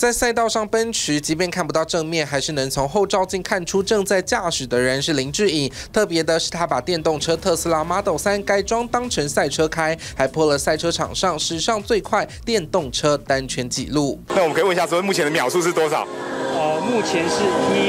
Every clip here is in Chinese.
在赛道上奔驰，即便看不到正面，还是能从后照镜看出正在驾驶的人是林志颖。特别的是，他把电动车特斯拉 Model 3改装当成赛车开，还破了赛车场上史上最快电动车单圈纪录。 那我们可以问一下，说目前的秒数是多少？ 目前是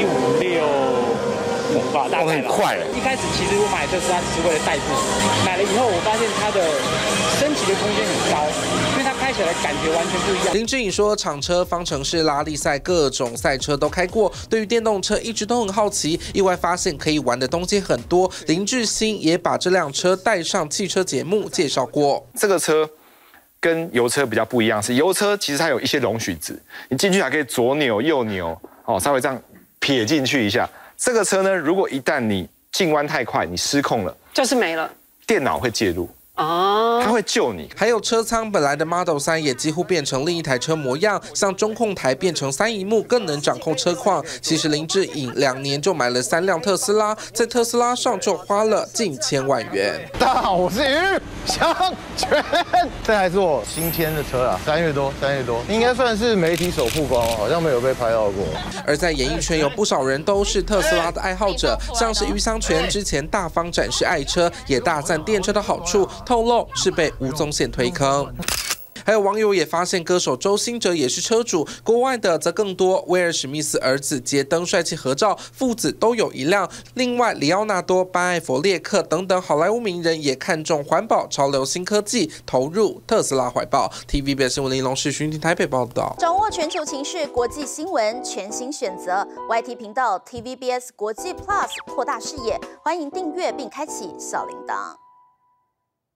156吧，大概很快。 一开始其实我买特斯拉只是为了代步，买了以后我发现它的升级的空间很高，因为它开起来感觉完全不一样。 林志颖说，厂车、方程式、拉力赛各种赛车都开过，对于电动车一直都很好奇，意外发现可以玩的东西很多。林志兴也把这辆车带上汽车节目介绍过。 这个车跟油车比较不一样，是油车其实它有一些容许值，你进去还可以左扭右扭，稍微这样撇进去一下。这个车呢，如果一旦你进弯太快，你失控了， 就是没了， 电脑会介入。它会救你。 还有车舱本来的 Model 3也几乎变成另一台车模样，像中控台变成3萤幕，更能掌控车况。其实林志颖2年就买了3辆特斯拉，在特斯拉上就花了近1000万元。 大家好，我是于祥全，这还是我新添的车啦，3月多，应该算是媒体首曝光，好像没有被拍到过。 而在演艺圈有不少人都是特斯拉的爱好者，像是于香泉之前大方展示爱车，也大赞电车的好处。透露是被吴宗宪推坑。还有网友也发现，歌手周兴哲也是车主，国外的则更多。威尔史密斯儿子杰登帅气合照，父子都有一辆。另外，里奥纳多、班艾佛列克等等好莱坞名人也看中环保、潮流、新科技，投入特斯拉怀抱。TVBS 新闻林龙世巡听台北报道。 掌握全球情势、国际新闻，全新选择 YT 频道 TVBS 国际 Plus， 扩大视野。欢迎订阅并开启小铃铛。